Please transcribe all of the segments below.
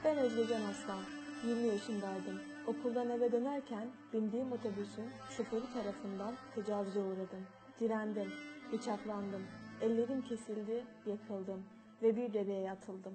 Ben Özgecan Aslan, 20 yaşındaydım. Okuldan eve dönerken bindiğim otobüsün şoförü tarafından tecavüze uğradım. Direndim, bıçaklandım, ellerim kesildi, yakıldım ve bir dereye atıldım.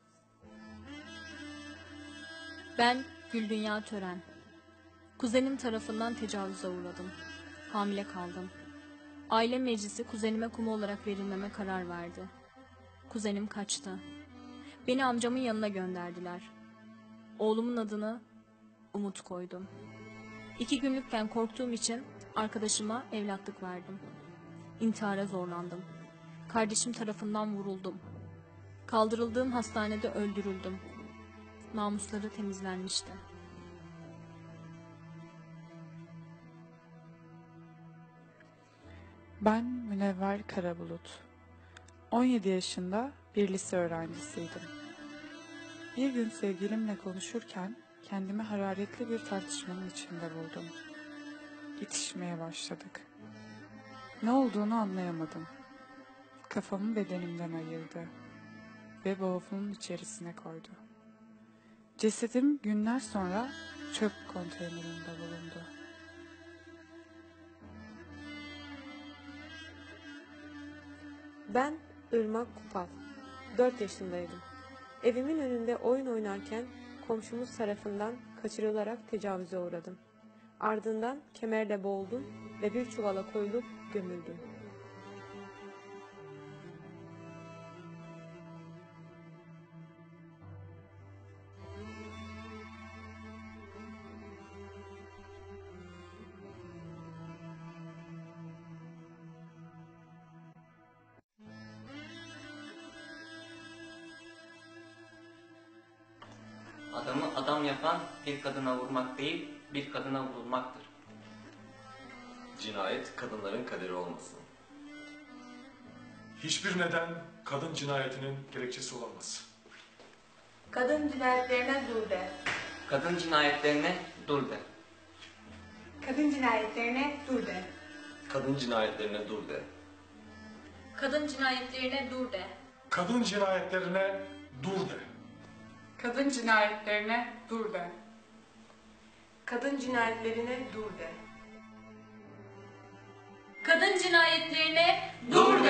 Ben Güldünya Tören. Kuzenim tarafından tecavüze uğradım. Hamile kaldım. Aile meclisi kuzenime kumu olarak verilmeme karar verdi. Kuzenim kaçtı. Beni amcamın yanına gönderdiler. Oğlumun adını Umut koydum. 2 günlükken korktuğum için arkadaşıma evlatlık verdim. İntihara zorlandım. Kardeşim tarafından vuruldum. Kaldırıldığım hastanede öldürüldüm. Namusları temizlenmişti. Ben Münevver Karabulut. 17 yaşında bir lise öğrencisiydim. Bir gün sevgilimle konuşurken kendimi hararetli bir tartışmanın içinde buldum. İtişmeye başladık. Ne olduğunu anlayamadım. Kafamı bedenimden ayırdı ve bavulunun içerisine koydu. Cesedim günler sonra çöp konteynerinde bulundu. Ben Irmak Kupal, 4 yaşındaydım. Evimin önünde oyun oynarken komşumuz tarafından kaçırılarak tecavüze uğradım. Ardından kemerle boğuldum ve bir çuvala koyulup gömüldüm. Adamı adam yapan bir kadına vurmak değil, bir kadına vurulmaktır. Cinayet kadınların kaderi olmasın. Hiçbir neden kadın cinayetinin gerekçesi olamaz. Kadın cinayetlerine dur de. Kadın cinayetlerine dur de. Kadın cinayetlerine dur de. Kadın cinayetlerine dur de. Kadın cinayetlerine dur de. Kadın cinayetlerine dur de. Kadın cinayetlerine dur de. Kadın cinayetlerine dur de. Kadın cinayetlerine dur